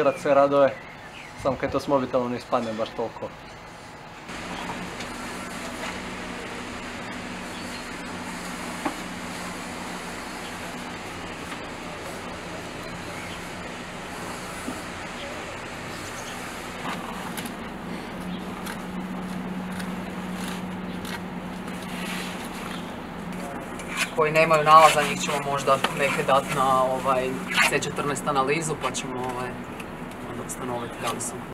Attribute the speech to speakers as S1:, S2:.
S1: registrirati sve radove, samo kad to s mobitelom ne ispadne baš toliko.
S2: Koji nemaju nalaza, njih ćemo možda neke dati na C14 analizu pa ćemo onda ustanoviti da li su